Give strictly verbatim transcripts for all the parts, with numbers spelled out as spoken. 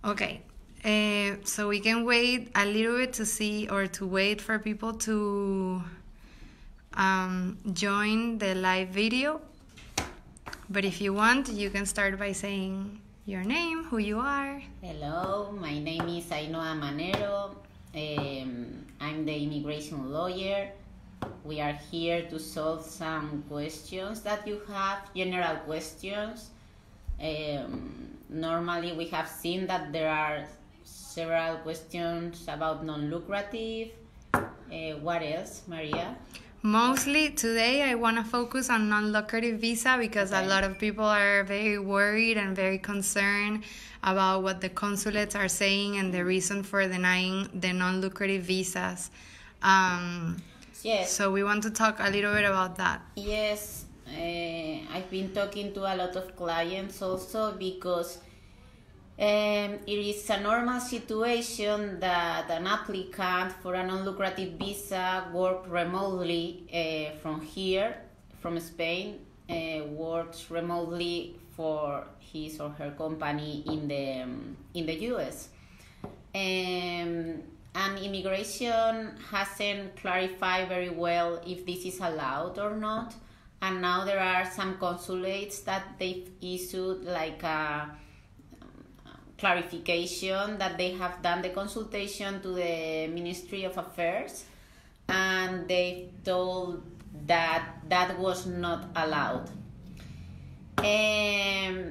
Okay. Uh, so we can wait a little bit to see or to wait for people to um, join the live video. But if you want, you can start by saying your name, who you are. Hello, my name is Ainhoa Manero. Um, I'm the immigration lawyer. We are here to solve some questions that you have, general questions. Um, normally we have seen that there are several questions about non-lucrative. Uh, what else, Maria? Mostly today I want to focus on non-lucrative visa because okay. a lot of people are very worried and very concerned about what the consulates are saying and the reason for denying the non-lucrative visas. Um, yes. So we want to talk a little bit about that. Yes, uh, I've been talking to a lot of clients also because Um, it is a normal situation that an applicant for a non-lucrative visa work remotely uh, from here, from Spain, uh, works remotely for his or her company in the um, in the U S. Um, and immigration hasn't clarified very well if this is allowed or not. And now there are some consulates that they've issued like a clarification that they have done the consultation to the Ministry of Affairs and they told that that was not allowed. Um,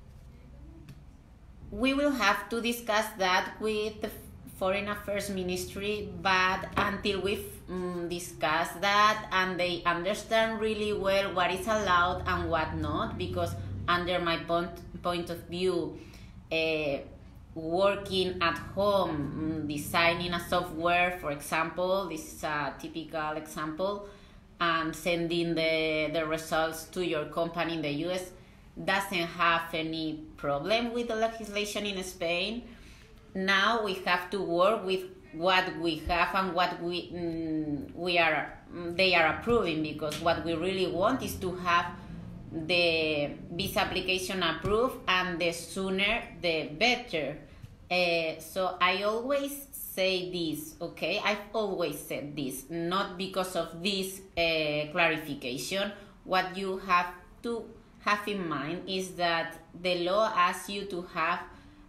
we will have to discuss that with the Foreign Affairs Ministry, but until we've um, discussed that and they understand really well what is allowed and what not, because under my point, point of view, Uh, working at home, designing a software, for example, this is a typical example, and sending the, the results to your company in the U S doesn't have any problem with the legislation in Spain. Now we have to work with what we have and what we mm, we are they are approving, because what we really want is to have the visa application approved, and the sooner the better. Uh, so I always say this, okay? I've always said this, not because of this uh, clarification. What you have to have in mind is that the law asks you to have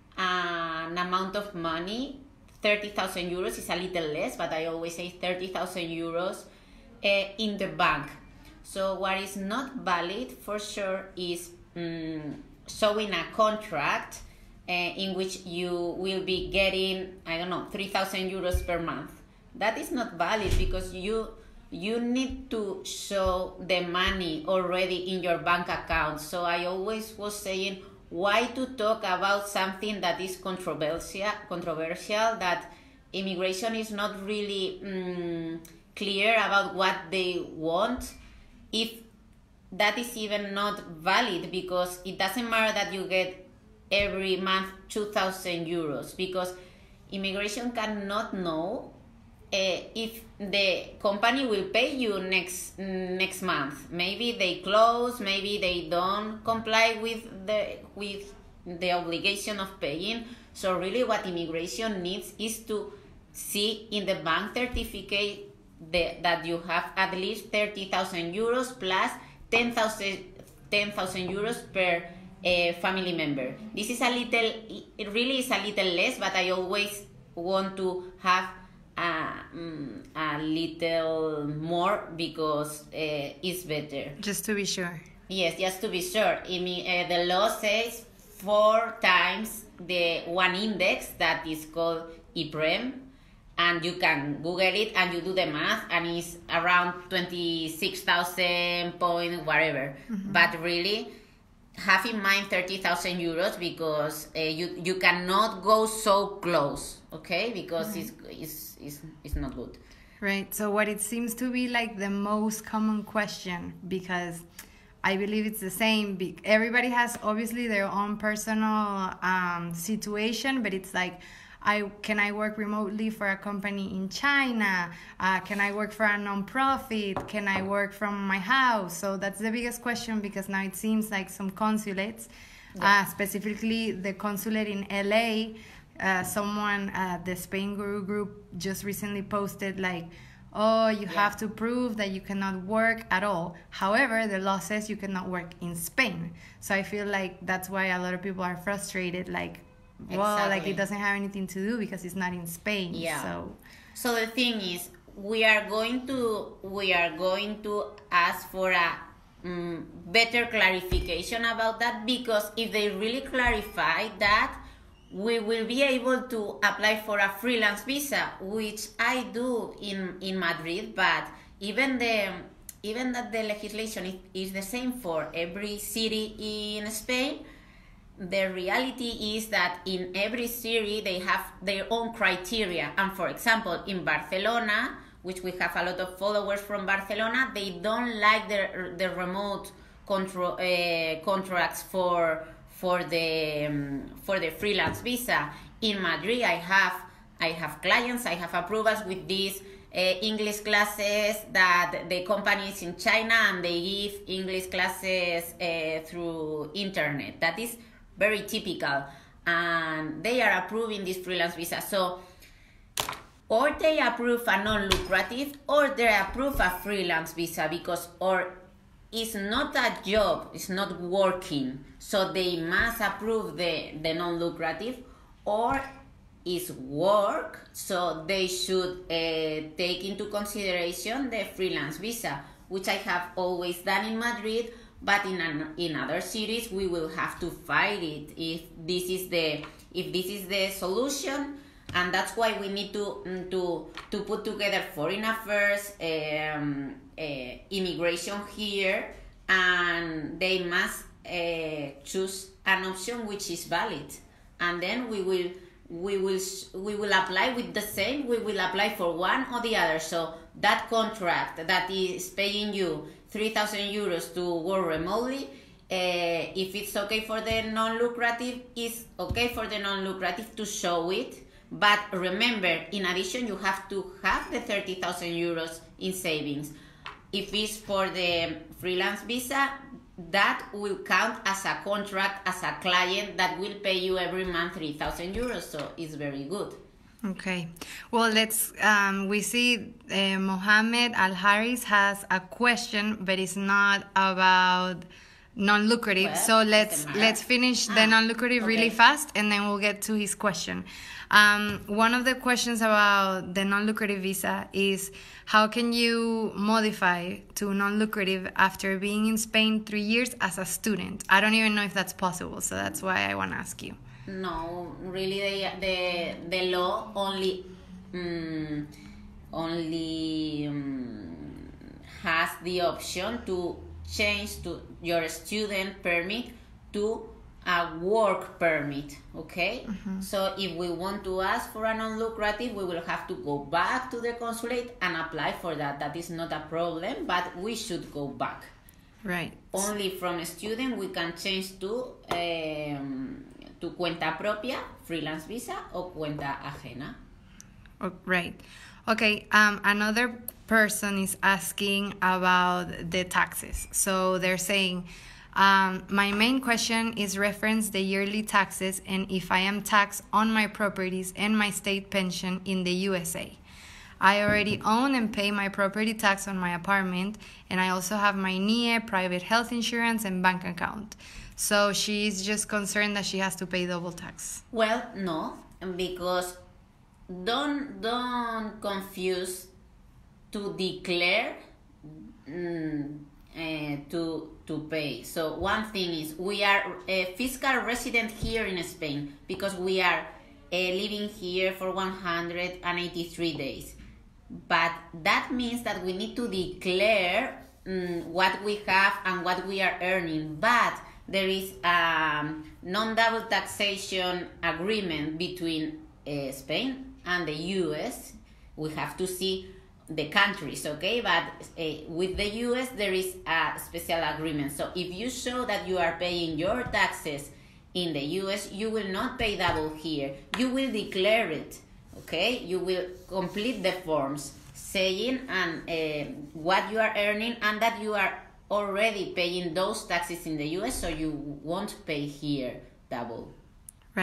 an amount of money. Thirty thousand euros is a little less, but I always say thirty thousand euros uh, in the bank. So what is not valid for sure is um, showing a contract uh, in which you will be getting, I don't know, three thousand euros per month. That is not valid because you you need to show the money already in your bank account. So I always was saying, why to talk about something that is controversial, controversial that immigration is not really um, clear about what they want, if that is even not valid, because it doesn't matter that you get every month two thousand euros, because immigration cannot know uh, if the company will pay you next next month. Maybe they close, maybe they don't comply with the with the obligation of paying. So really what immigration needs is to see in the bank certificate The, that you have at least thirty thousand euros plus ten thousand euros per uh, family member. This is a little, it really is a little less, but I always want to have a, um, a little more because uh, it's better. Just to be sure. Yes, just to be sure. I mean, uh, the law says four times the one index that is called I P R E M. And you can Google it and you do the math and it's around twenty-six thousand point whatever. Mm-hmm. But really, have in mind thirty thousand euros because uh, you, you cannot go so close, okay? Because mm-hmm. it's, it's, it's, it's not good. Right. So what it seems to be like the most common question, because I believe it's the same. Everybody has obviously their own personal um, situation, but it's like, I, can I work remotely for a company in China? Uh, can I work for a non-profit? Can I work from my house? So that's the biggest question, because now it seems like some consulates, yeah. uh, specifically the consulate in L A, uh, someone at the Spain Guru group just recently posted like, oh, you Yeah. have to prove that you cannot work at all. However, the law says you cannot work in Spain. So I feel like that's why a lot of people are frustrated, like, well, like Exactly. it doesn't have anything to do because it's not in Spain. Yeah. So So the thing is, we are going to we are going to ask for a um, better clarification about that, because if they really clarify that, we will be able to apply for a freelance visa, which I do in in Madrid. But even the even that the legislation is, is the same for every city in Spain, the reality is that in every city they have their own criteria. And for example, in Barcelona, which we have a lot of followers from Barcelona, they don't like the the remote control uh, contracts for for the um, for the freelance visa. In Madrid, I have I have clients, I have approvals with these uh, English classes that the company is in China, and they give English classes uh, through internet. That is very typical, and they are approving this freelance visa. So or they approve a non-lucrative, or they approve a freelance visa, because or it's not a job, it's not working, so they must approve the, the non-lucrative, or is work, so they should uh, take into consideration the freelance visa, which I have always done in Madrid. But in an, in other cities we will have to fight it if this is the if this is the solution. And that's why we need to mm, to to put together foreign affairs, um, uh, immigration here, and they must uh, choose an option which is valid, and then we will we will we will apply with the same. We will apply for one or the other. So that contract that is paying you three thousand euros to work remotely, uh, if it's okay for the non-lucrative, it's okay for the non-lucrative to show it. But remember, in addition, you have to have the thirty thousand euros in savings. If it's for the freelance visa, that will count as a contract, as a client that will pay you every month three thousand euros. So it's very good. okay, well, let's. Um, we see uh, Mohammed Al Haris has a question, but it's not about non-lucrative. Well, so let's doesn't matter. let's finish Ah, the non-lucrative really okay. fast, and then we'll get to his question. Um, one of the questions about the non-lucrative visa is how can you modify to non-lucrative after being in Spain three years as a student? I don't even know if that's possible, so that's why I want to ask you. No, really, the the, the law only um, only um, has the option to change to your student permit to a work permit. Okay, mm-hmm. So if we want to ask for a non-lucrative, we will have to go back to the consulate and apply for that. That is not a problem, but we should go back. Right. Only from a student we can change to um, to cuenta propia, freelance visa, or cuenta ajena. Oh, right. Okay. Um, another person is asking about the taxes. So they're saying, um, my main question is reference the yearly taxes and if I am taxed on my properties and my state pension in the U S A. I already own and pay my property tax on my apartment, and I also have my N I E, private health insurance, and bank account. So she's just concerned that she has to pay double tax. Well, no, because don't don't confuse to declare mm, uh, to to pay. So one thing is we are a fiscal resident here in Spain because we are uh, living here for one hundred eighty-three days. But that means that we need to declare um, what we have and what we are earning. But there is a non-double taxation agreement between uh, Spain and the U S. We have to see the countries, okay? But uh, with the U S there is a special agreement. So if you show that you are paying your taxes in the U S, you will not pay double here. You will declare it. Okay, you will complete the forms saying and uh, what you are earning and that you are already paying those taxes in the U S, so you won't pay here double. Right.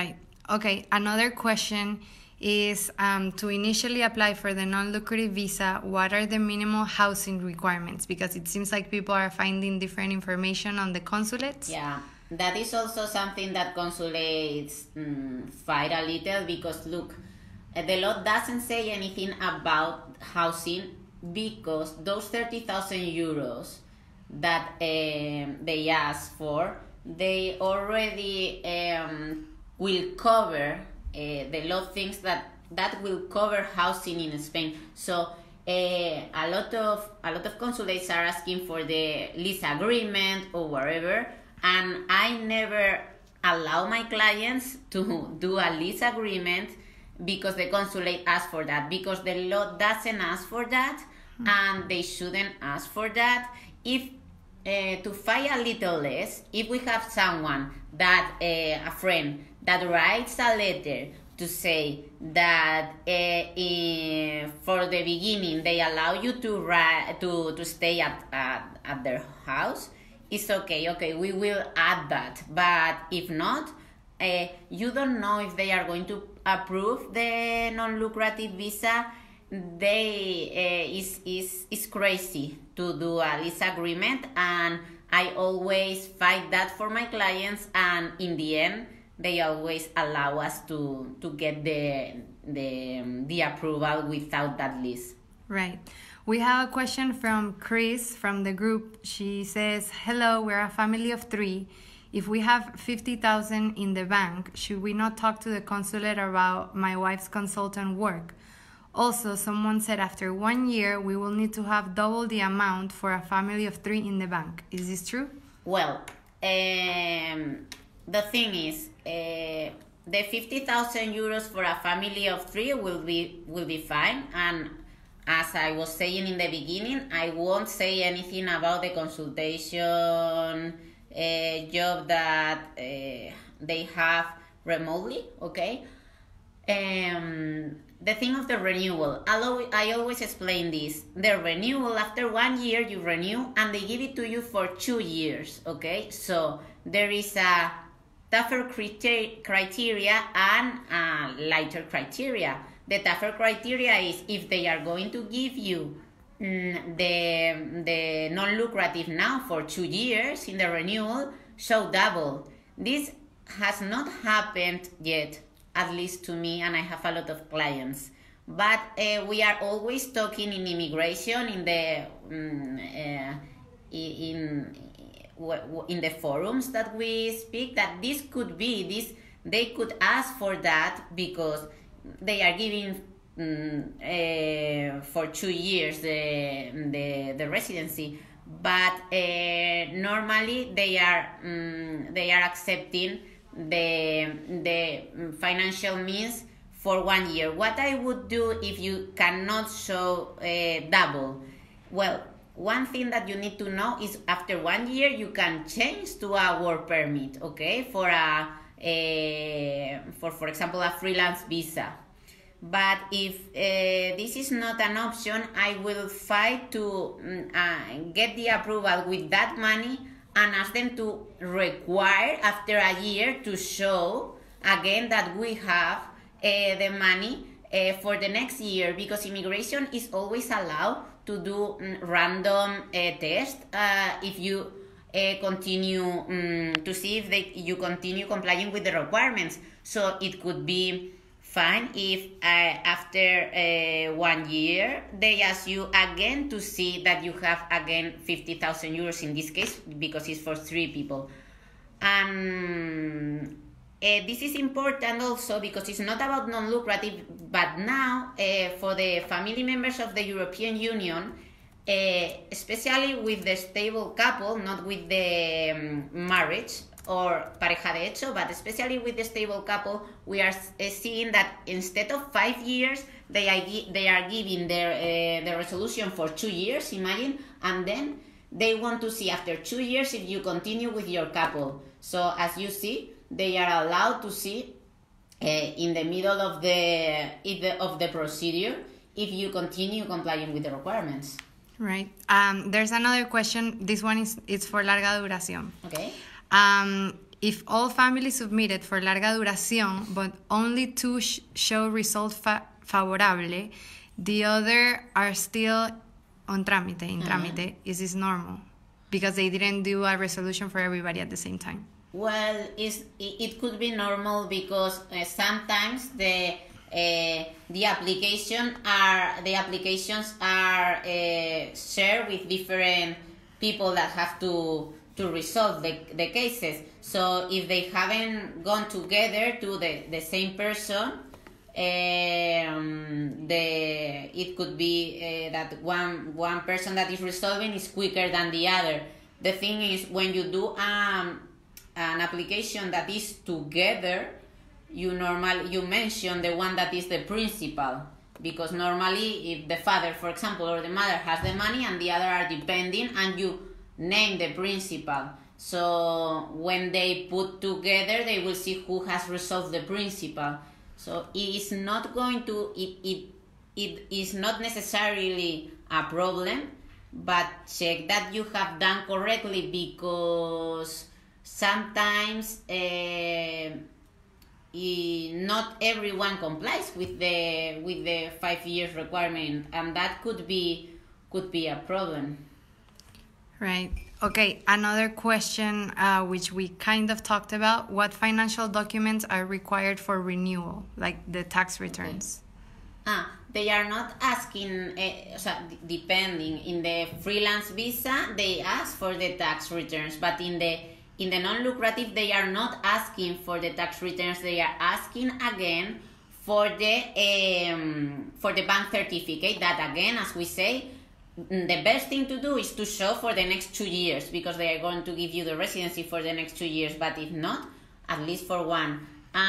Okay, another question is um, to initially apply for the non-lucrative visa, what are the minimal housing requirements? Because it seems like people are finding different information on the consulates. Yeah, that is also something that consulates um, fight a little, because look, the law doesn't say anything about housing, because those thirty thousand euros that um, they ask for, they already um, will cover, uh, the law thinks that that will cover housing in Spain. So uh, a lot of a lot of consulates are asking for the lease agreement or whatever, and I never allow my clients to do a lease agreement because the consulate asks for that, because the law doesn't ask for that, mm-hmm. and they shouldn't ask for that. If uh, to fight a little less, if we have someone that uh, a friend that writes a letter to say that uh, in, for the beginning they allow you to ri- to to stay at, at at their house, it's okay. Okay, we will add that. But if not, uh, you don't know if they are going to approve the non-lucrative visa. They uh, is is is crazy to do a lease agreement, and I always fight that for my clients, and in the end they always allow us to to get the the the approval without that lease. Right. We have a question from Chris from the group. She says, hello, we're a family of three. If we have fifty thousand in the bank, should we not talk to the consulate about my wife's consultant work? Also, someone said after one year, we will need to have double the amount for a family of three in the bank. Is this true? Well, um, the thing is, uh, the fifty thousand euros for a family of three will be will be fine. And as I was saying in the beginning, I won't say anything about the consultation uh, job that uh, they have remotely, okay? Um, the thing of the renewal, I always explain this. The renewal, after one year you renew and they give it to you for two years, okay? So there is a tougher criteria and a lighter criteria. The tougher criteria is if they are going to give you mm, the, the non-lucrative now for two years in the renewal, so double. This has not happened yet, at least to me, and I have a lot of clients. But uh, we are always talking in immigration, in the um, uh, in in the forums that we speak, that this could be this. They could ask for that because they are giving um, uh, for two years the the, the residency. But uh, normally they are um, they are accepting the the financial means for one year. What I would do if you cannot show uh, double? Well, one thing that you need to know is after one year you can change to a work permit, okay, for a, a for for example a freelance visa. But if uh, this is not an option, I will fight to uh, get the approval with that money and ask them to require after a year to show again that we have uh, the money uh, for the next year, because immigration is always allowed to do um, random uh, tests uh, if you uh, continue um, to see if they, you continue complying with the requirements. So it could be fine if uh, after uh, one year they ask you again to see that you have again fifty thousand euros in this case, because it's for three people. And uh, this is important also because it's not about non-lucrative, but now uh, for the family members of the European Union, uh, especially with the stable couple, not with the um, marriage or pareja de hecho, but especially with the stable couple, we are uh, seeing that instead of five years, they are gi- they are giving their uh, the resolution for two years. Imagine, and then they want to see after two years if you continue with your couple. So as you see, they are allowed to see uh, in the middle of the, the of the procedure if you continue complying with the requirements. Right. Um, there's another question. This one is it's for larga duración. Okay. Um, if all families submitted for larga duración, but only two sh show result fa favorable, the other are still on trámite, in mm-hmm. trámite, is this normal? Because they didn't do a resolution for everybody at the same time. Well, it's, it could be normal because uh, sometimes the uh, the application are the applications are uh, shared with different people that have to to resolve the, the cases. So if they haven't gone together to the, the same person, um, the it could be uh, that one one person that is resolving is quicker than the other. The thing is, when you do um, an application that is together, you normally you mention the one that is the principal, because normally if the father, for example, or the mother has the money and the other are depending, and you name the principal, so when they put together they will see who has resolved the principal. So it is not going to it it, it is not necessarily a problem, but check that you have done correctly, because sometimes uh, not everyone complies with the with the five years requirement, and that could be could be a problem. Right. Okay, another question uh, which we kind of talked about: what financial documents are required for renewal, like the tax returns? Okay. Ah, they are not asking, uh, so depending. In the freelance visa, they ask for the tax returns, but in the in the non-lucrative, they are not asking for the tax returns. They are asking again for the um, for the bank certificate. That again, as we say, the best thing to do is to show for the next two years, because they are going to give you the residency for the next two years. But if not, at least for one.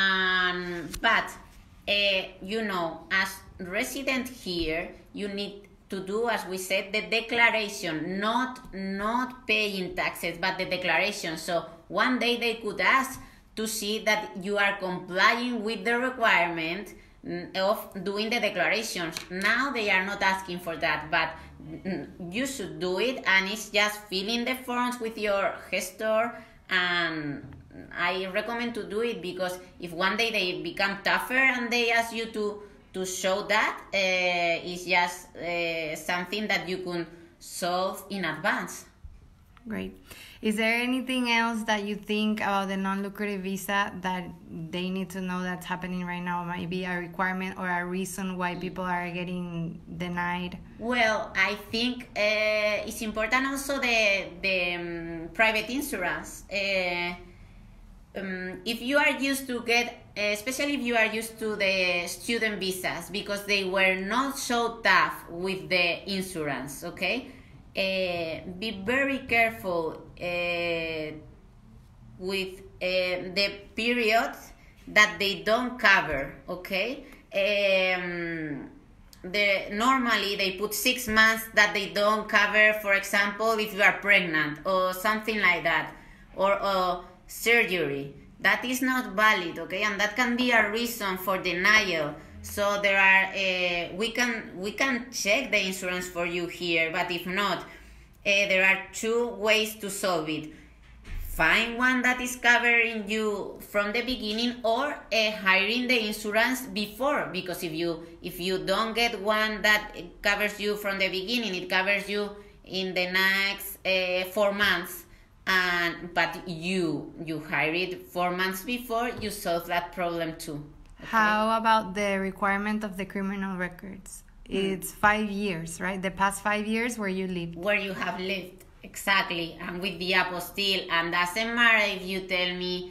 Um, but uh, you know, as resident here, you need to do, as we said, the declaration, not not paying taxes, but the declaration. So one day they could ask to see that you are complying with the requirement of doing the declarations. Now they are not asking for that, but you should do it, and it's just filling the forms with your gestor. And I recommend to do it, because if one day they become tougher and they ask you to to show that, uh, it's just uh, something that you can solve in advance. Great. Is there anything else that you think about the non-lucrative visa that they need to know that's happening right now? Maybe a requirement or a reason why people are getting denied? Well, I think uh, it's important also the, the um, private insurance. Uh, um, if you are used to get, especially if you are used to the student visas, because they were not so tough with the insurance, okay? Uh, be very careful uh, with uh, the period that they don't cover, okay? Um, the, normally they put six months that they don't cover, for example, if you are pregnant or something like that, or uh, surgery. That is not valid, okay? And that can be a reason for denial. So there are, uh, we can we can check the insurance for you here, but if not, uh, there are two ways to solve it. Find one that is covering you from the beginning, or uh, hiring the insurance before, because if you if you don't get one that covers you from the beginning, it covers you in the next uh, four months. And but you you hire it four months before, you solve that problem too. Okay? How about the requirement of the criminal records? It's mm. five years, right? The past five years where you lived. Where you have lived, exactly. And with the apostille, and doesn't matter if you tell me,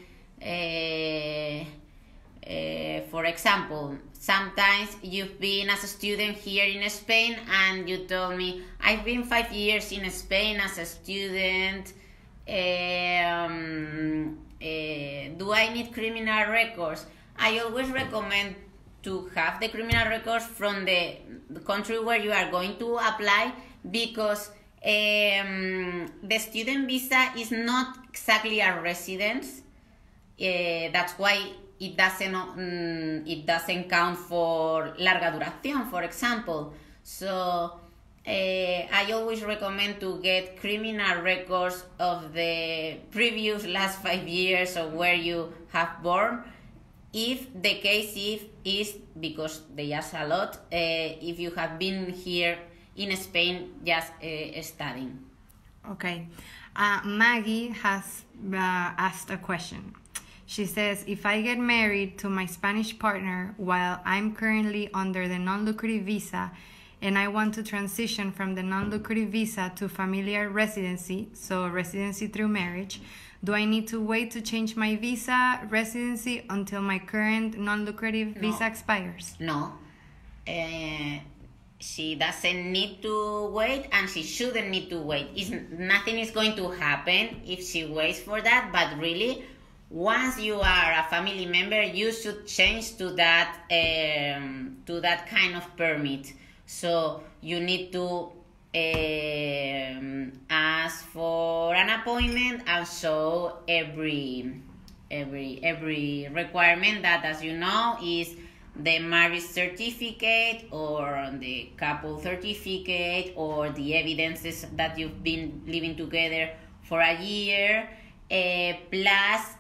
uh, uh, for example, sometimes you've been as a student here in Spain, and you told me, I've been five years in Spain as a student. Um, uh, do I need criminal records? I always recommend to have the criminal records from the, the country where you are going to apply, because um, the student visa is not exactly a residence. Uh, that's why it doesn't um, it doesn't count for larga duración, for example. So uh, I always recommend to get criminal records of the previous last five years of where you have born. If the case if, is, because they ask a lot, uh, if you have been here in Spain just uh, studying. Okay. Uh, Maggie has uh, asked a question. She says, if I get married to my Spanish partner while I'm currently under the non-lucrative visa and I want to transition from the non-lucrative visa to familiar residency, so residency through marriage, do I need to wait to change my visa residency until my current non-lucrative No. visa expires? No. Uh, she doesn't need to wait, and she shouldn't need to wait. It's, nothing is going to happen if she waits for that, but really, once you are a family member, you should change to that um, to that kind of permit. So you need to um, ask for an appointment and show every every every requirement that, as you know, is the marriage certificate or the couple certificate or the evidences that you've been living together for a year, uh, plus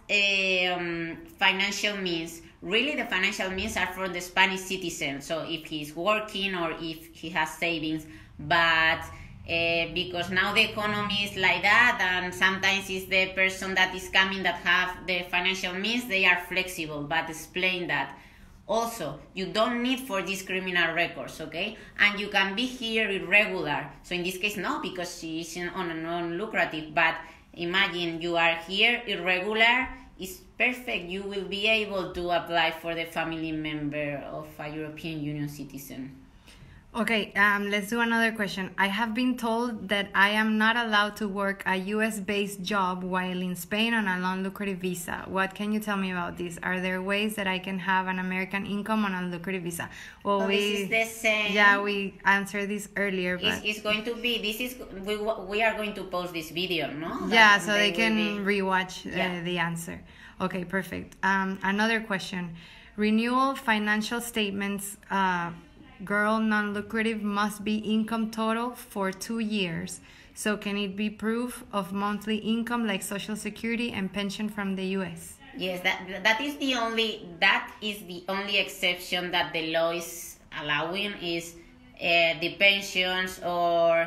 um, financial means. Really, the financial means are for the Spanish citizen, so if he's working or if he has savings, but uh, because now the economy is like that, and sometimes it's the person that is coming that have the financial means, they are flexible, but explain that. Also, you don't need for these criminal records, okay? And you can be here irregular. So in this case, no, because she is on a non-lucrative, but imagine you are here irregular, it's perfect. You will be able to apply for the family member of a European Union citizen. Okay, um, let's do another question. I have been told that I am not allowed to work a U S-based job while in Spain on a non-lucrative visa. What can you tell me about this? Are there ways that I can have an American income on a lucrative visa? Well, oh, we, this is the same. Yeah, we answered this earlier. But It's, it's going to be, this is, we, we are going to post this video, no? Yeah, That so they, they can be... rewatch uh, yeah. the answer. Okay, perfect. Um, another question. Renewal financial statements, uh, girl non-lucrative must be income total for two years. So can it be proof of monthly income like Social Security and pension from the U S? Yes, that that is the only that is the only exception that the law is allowing is uh, the pensions or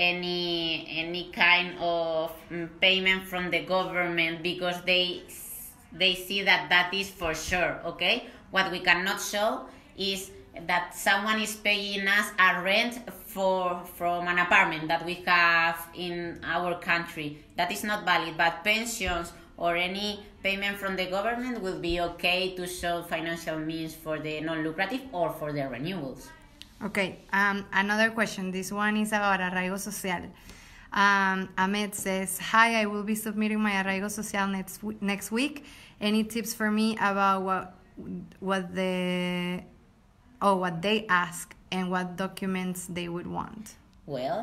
any any kind of payment from the government, because they they see that that is for sure. Okay, what we cannot show is that someone is paying us a rent for from an apartment that we have in our country. That is not valid, but pensions or any payment from the government will be okay to show financial means for the non-lucrative or for the renewals. Okay, um, another question. This one is about Arraigo Social. Um, Ahmed says, hi, I will be submitting my Arraigo Social next, next week. Any tips for me about what what the oh what they ask and what documents they would want? Well,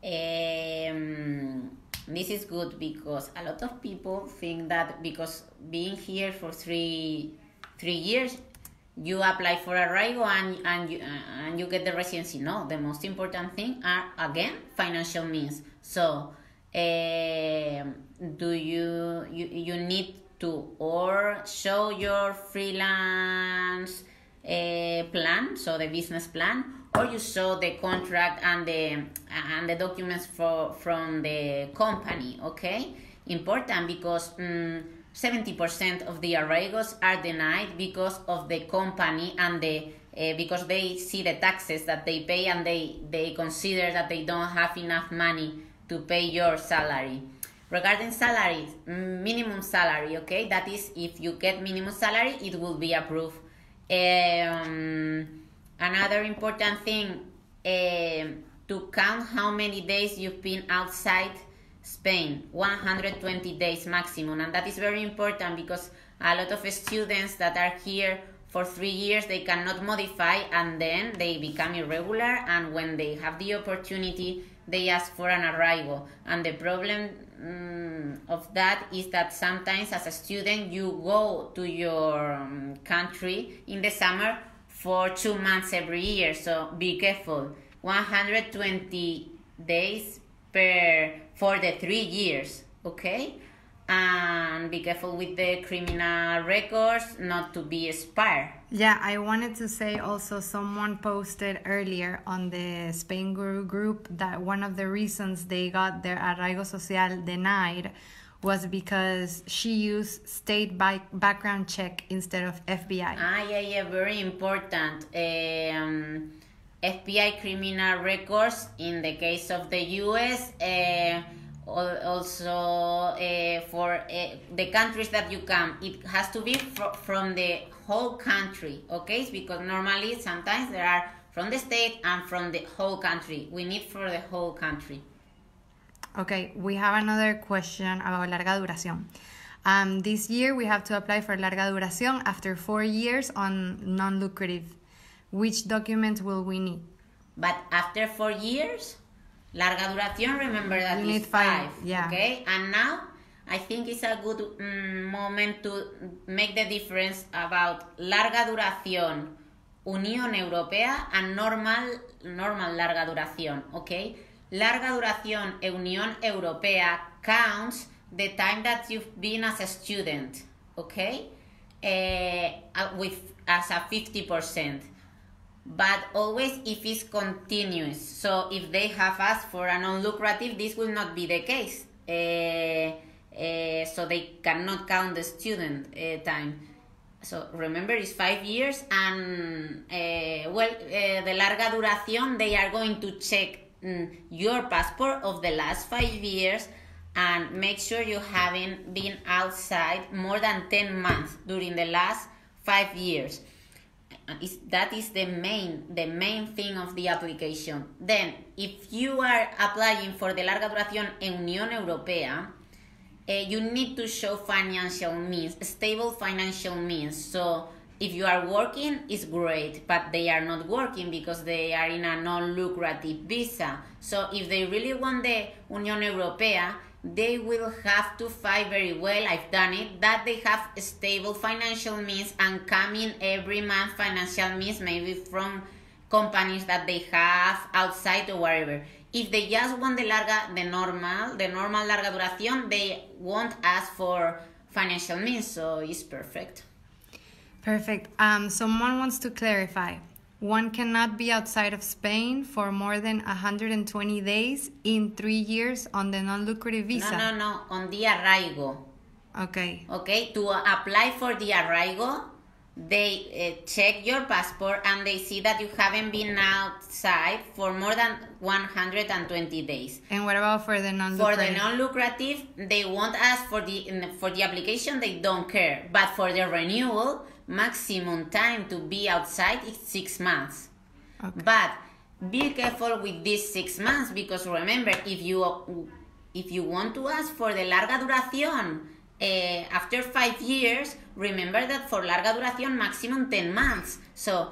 um, this is good because a lot of people think that because being here for three three years, you apply for Arraigo and and you uh, and you get the residency. No, the most important thing are again financial means. So, uh, do you you you need to or show your freelance uh, plan, so the business plan, or you show the contract and the and the documents for from the company. Okay, important because um, seventy percent of the Arraigos are denied because of the company and the uh, because they see the taxes that they pay and they they consider that they don't have enough money to pay your salary. Regarding salaries, minimum salary, okay, that is if you get minimum salary, it will be approved. Um, another important thing, uh, to count how many days you've been outside Spain, one hundred twenty days maximum, and that is very important because a lot of students that are here for three years, they cannot modify and then they become irregular, and when they have the opportunity, they ask for an Arraigo. And the problem um, of that is that sometimes as a student, you go to your um, country in the summer for two months every year, so be careful. one hundred twenty days per for the three years, okay? And be careful with the criminal records not to be expired. Yeah, I wanted to say also someone posted earlier on the Spain Guru group that one of the reasons they got their arraigo social denied was because she used state by background check instead of F B I. Ah, yeah, yeah, very important. Um, F B I criminal records in the case of the U S, uh, also uh, for uh, the countries that you come, it has to be fr- from the whole country, okay? Because normally sometimes there are from the state and from the whole country. We need for the whole country. Okay, we have another question about larga duración. Um, this year we have to apply for larga duración after four years on non-lucrative. Which document will we need? But after four years, larga duración, remember that You is need five, five, yeah. okay? And now, I think it's a good um, moment to make the difference about larga duración, Unión Europea, and normal, normal larga duración, okay? Larga duración, Unión Europea counts the time that you've been as a student, okay? Uh, with as a fifty percent. But always if it's continuous. So if they have asked for a non-lucrative, this will not be the case. Uh, uh, so they cannot count the student uh, time. So remember, it's five years, and uh, well, uh, the larga duración, they are going to check um, your passport of the last five years and make sure you haven't been outside more than ten months during the last five years. Is that is the main the main thing of the application. Then, if you are applying for the larga duración en Unión Europea, uh, you need to show financial means, stable financial means. So, if you are working, it's great, but they are not working because they are in a non-lucrative visa. So, if they really want the Unión Europea, they will have to fight very well, I've done it, that they have stable financial means and coming every month financial means, maybe from companies that they have outside or wherever. If they just want the larga, the normal, the normal larga duración, they won't ask for financial means, so it's perfect. Perfect. Um, someone wants to clarify. One cannot be outside of Spain for more than one hundred twenty days in three years on the non-lucrative visa. No, no, no, on the arraigo. Okay. Okay, to apply for the arraigo, they uh, check your passport and they see that you haven't been outside for more than one hundred twenty days. And what about for the non-lucrative? For the non-lucrative, they won't ask for the for the application, they don't care. But for the renewal, maximum time to be outside is six months. Okay. But be careful with these six months because remember, if you if you want to ask for the larga duración uh, after five years, remember that for larga duración maximum ten months. So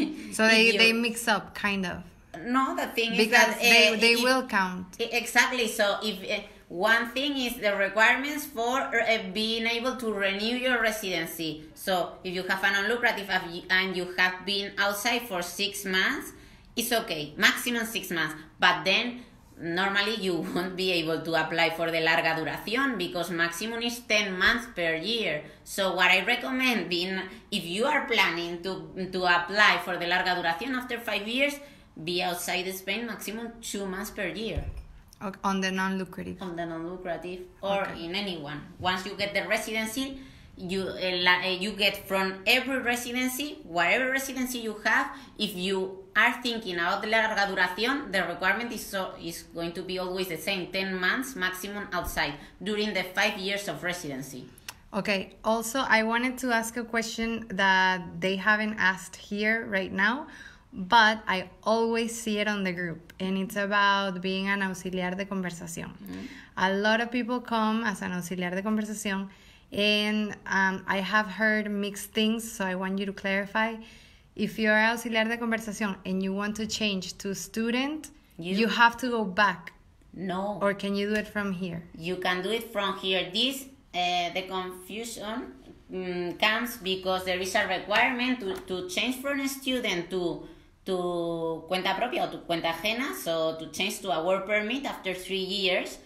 so they, you, they mix up kind of. No, the thing because is that uh, they they if, will count. Exactly. So if uh, one thing is the requirements for uh, being able to renew your residency. So if you have a non-lucrative and you have been outside for six months, it's okay, maximum six months. But then normally you won't be able to apply for the larga duración because maximum is ten months per year. So what I recommend being, if you are planning to to apply for the larga duración after five years, be outside Spain maximum two months per year. Okay, on the non-lucrative. On the non-lucrative or okay. in anyone. Once you get the residency, you uh, you get from every residency, whatever residency you have, if you are thinking about the larga duración, the requirement is so is going to be always the same, ten months maximum outside during the five years of residency. Okay, also I wanted to ask a question that they haven't asked here right now, but I always see it on the group, and it's about being an auxiliar de conversación. Mm-hmm. A lot of people come as an auxiliar de conversación, and um, I have heard mixed things, so I want you to clarify. If you're auxiliar de conversación and you want to change to student, you, you have to go back. No. Or can you do it from here? You can do it from here. This, uh, the confusion um, comes because there is a requirement to, to change from a student to to cuenta propia o to cuenta ajena, so to change to a work permit after three years,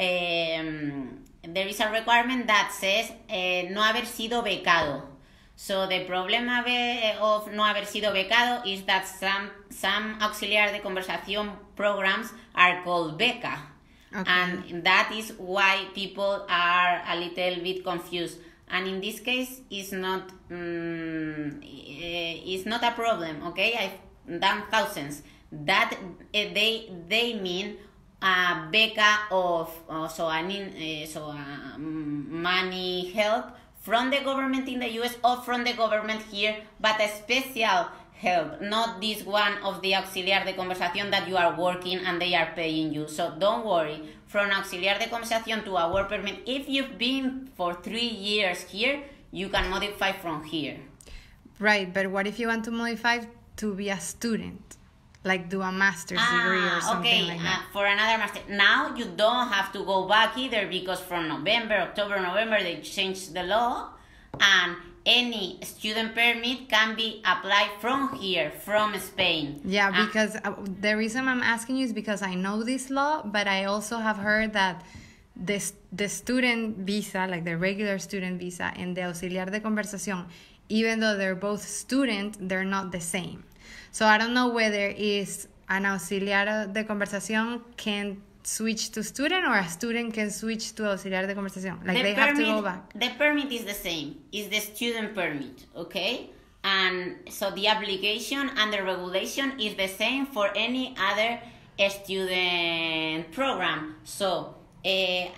um, there is a requirement that says uh, no haber sido becado. So the problem of no haber sido becado is that some, some auxiliar de conversación programs are called beca. Okay. And that is why people are a little bit confused. And in this case, it's not, um, it's not a problem, okay? I've done thousands. That uh, they they mean a beca of, uh, so, an in, uh, so uh, money help from the government in the U S or from the government here, but a special help, not this one of the auxiliar de conversación that you are working and they are paying you. So don't worry, from auxiliar de conversación to a work permit, if you've been for three years here, you can modify from here. Right, but what if you want to modify to be a student? Like do a master's ah, degree or something okay. like that. Uh, for another master. Now you don't have to go back either because from November, October, November, they changed the law and any student permit can be applied from here, from Spain. Yeah, uh, because uh, the reason I'm asking you is because I know this law, but I also have heard that the, the student visa, like the regular student visa, and the auxiliar de conversación, even though they're both student, they're not the same. So I don't know whether is an auxiliar de conversación can switch to student or a student can switch to auxiliar de conversación. Like the they permit, have to go back. The permit is the same. It's the student permit, okay? And so the application and the regulation is the same for any other student program. So uh,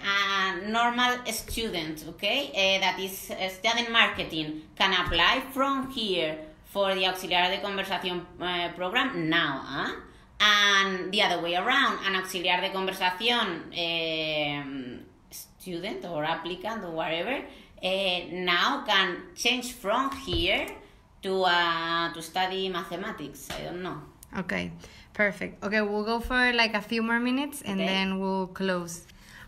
a normal student, okay, uh, that is studying marketing can apply from here for the auxiliar de conversación uh, program now, huh? And the other way around, an auxiliar de conversación um, student or applicant or whatever uh, now can change from here to uh, to study mathematics. I don't know. Okay, perfect. Okay, we'll go for like a few more minutes and okay. then we'll close.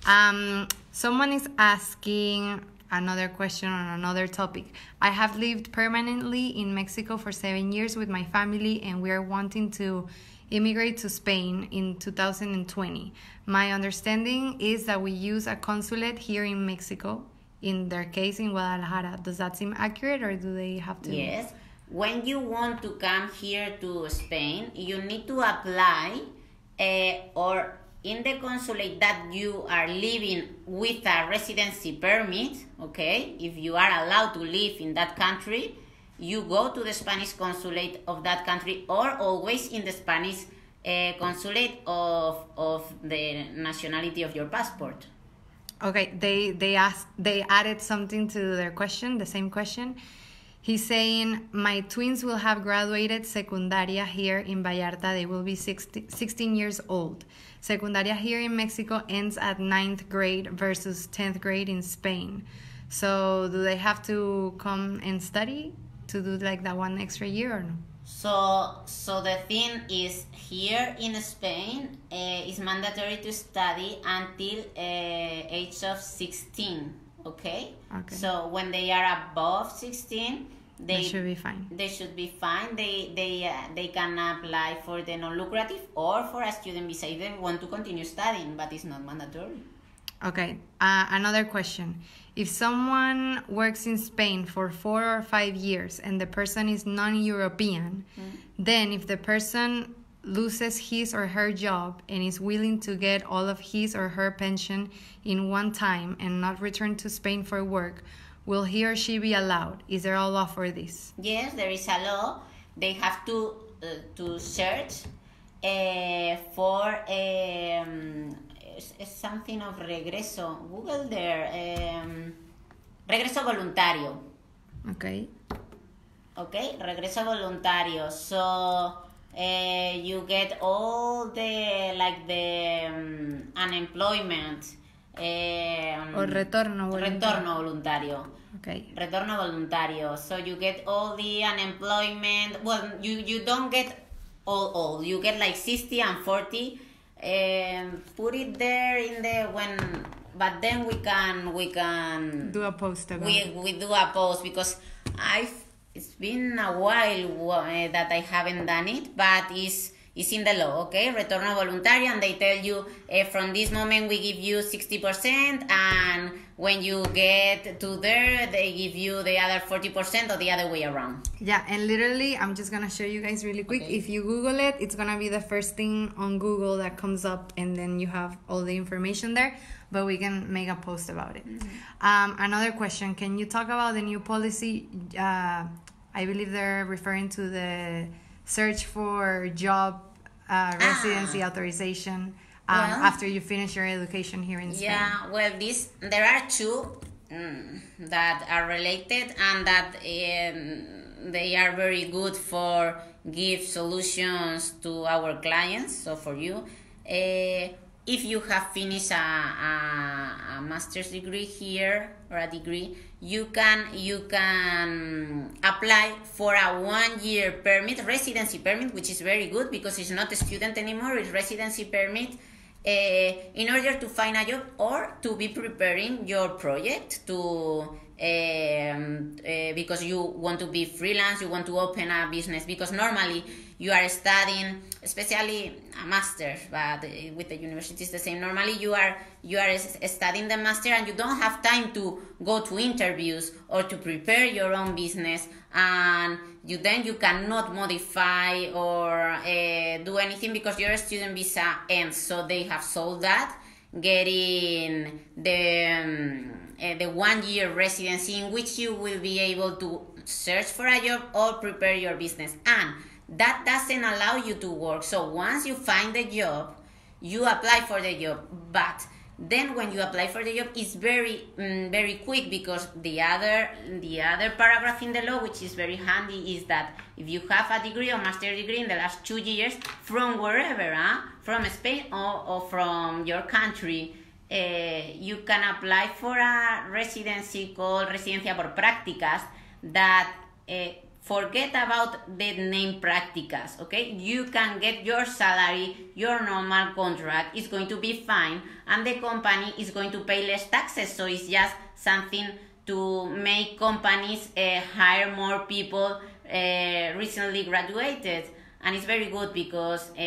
Um, someone is asking another question on another topic. I have lived permanently in Mexico for seven years with my family and we are wanting to immigrate to Spain in two thousand twenty. My understanding is that we use a consulate here in Mexico, in their case in Guadalajara. Does that seem accurate or do they have to? Yes. When you want to come here to Spain, you need to apply uh, or in the consulate that you are living with a residency permit, okay? If you are allowed to live in that country, you go to the Spanish consulate of that country or always in the Spanish uh, consulate of, of the nationality of your passport. Okay, they they asked they added something to their question, the same question. He's saying, my twins will have graduated secundaria here in Vallarta. They will be sixteen years old. Secundaria here in Mexico ends at ninth grade versus tenth grade in Spain. So do they have to come and study to do like that one extra year or no? So, so the thing is, here in Spain, uh, it's mandatory to study until uh, age of sixteen, okay? Okay. So when they are above sixteen, they, they should be fine. They should be fine. They they uh, they can apply for the non-lucrative or for a student visa if they want to continue studying, but it's not mandatory. Okay, uh, another question. If someone works in Spain for four or five years and the person is non-European, mm. then if the person loses his or her job and is willing to get all of his or her pension in one time and not return to Spain for work, will he or she be allowed? Is there a law for this? Yes, there is a law. They have to uh, to search uh, for um, it's something of regreso. Google there. Um, regreso voluntario. Okay. Okay, regreso voluntario. So uh, you get all the like the um, unemployment. Um, o retorno voluntario. Retorno voluntario. Okay. Retorno voluntario. So you get all the unemployment. Well, you you don't get all all. You get like sixty and forty. Um, put it there in the when, but then we can we can do a post about we it. we do a post because I it's been a while uh, that I haven't done it, but it's it's in the law, okay? Retorno voluntario, and they tell you uh, from this moment we give you sixty percent, and when you get to there, they give you the other forty percent or the other way around. Yeah, and literally, I'm just gonna show you guys really quick. Okay. If you Google it, it's gonna be the first thing on Google that comes up, and then you have all the information there, but we can make a post about it. Mm-hmm. Um, another question, can you talk about the new policy? Uh, I believe they're referring to the search for job uh, residency ah. authorization um, well, after you finish your education here in Spain. Yeah, well, this there are two mm, that are related, and that um, they are very good for give solutions to our clients. So for you, uh, if you have finished a, a, a master's degree here or a degree, you can you can apply for a one-year permit, residency permit, which is very good because it's not a student anymore, it's residency permit, uh, in order to find a job or to be preparing your project to um, uh, because you want to be freelance, you want to open a business, because normally you are studying, especially a master, but with the university it's the same. Normally you are you are studying the master and you don't have time to go to interviews or to prepare your own business, and you then you cannot modify or uh, do anything because your student visa ends. So they have solved that, getting the um, uh, the one year residency in which you will be able to search for a job or prepare your business, and that doesn't allow you to work. So once you find the job, you apply for the job, but then when you apply for the job, it's very um, very quick, because the other the other paragraph in the law, which is very handy, is that if you have a degree or master degree in the last two years from wherever, huh? from Spain or, or from your country, uh, you can apply for a residency called Residencia por Prácticas. That uh, forget about the name Prácticas, okay? You can get your salary, your normal contract is going to be fine, and the company is going to pay less taxes. So it's just something to make companies uh, hire more people uh, recently graduated, and it's very good because um,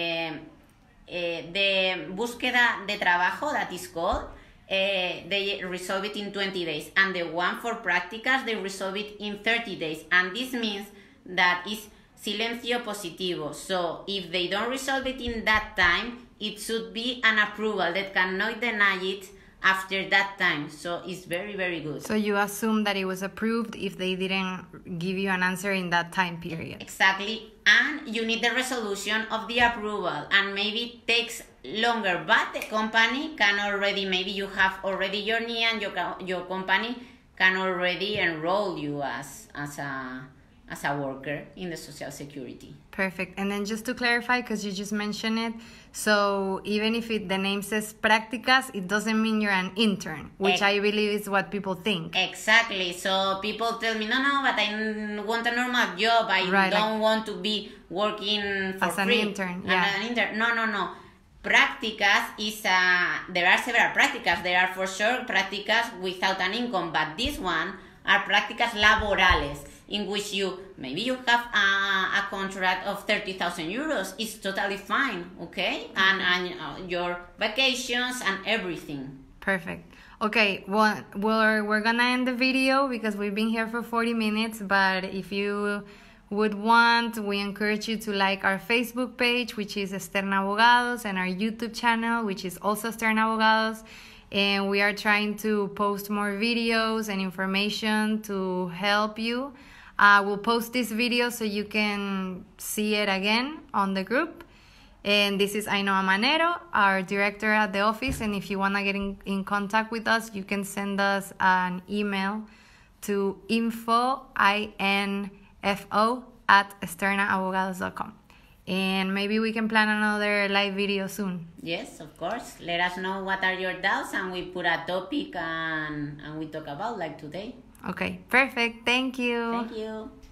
uh, the búsqueda de trabajo, that is called, Uh, they resolve it in twenty days, and the one for Prácticas, they resolve it in thirty days, and this means that is silencio positivo. So if they don't resolve it in that time, it should be an approval that cannot deny it after that time. So it's very, very good. So you assume that it was approved if they didn't give you an answer in that time period. Exactly, and you need the resolution of the approval, and maybe it takes longer, but the company can already, maybe you have already your N I A, and your, your company can already enroll you as as a as a worker in the Social Security. Perfect. And then just to clarify, because you just mentioned it, so even if it, the name says Prácticas, it doesn't mean you're an intern, which e- I believe is what people think. Exactly. So people tell me, no, no, but I want a normal job. I right, don't like, want to be working for as free. As an intern, yeah. As an intern. No, no, no. Prácticas is a, there are several prácticas. There are for sure prácticas without an income, but this one are prácticas laborales, in which you, maybe you have a, a contract of thirty thousand euros. It's totally fine, okay? And, and uh, your vacations and everything. Perfect. Okay, well, we're, we're gonna end the video because we've been here for forty minutes, but if you would want, we encourage you to like our Facebook page, which is Externa Abogados, and our YouTube channel, which is also Externa Abogados. And we are trying to post more videos and information to help you. Uh, we'll post this video so you can see it again on the group. And this is Ainhoa Manero, our director at the office. And if you want to get in, in contact with us, you can send us an email to info, I N F O, at externa abogados dot com. And maybe we can plan another live video soon. Yes, of course. Let us know what are your doubts, and we put a topic and, and we talk about, like today. Okay, perfect. Thank you. Thank you.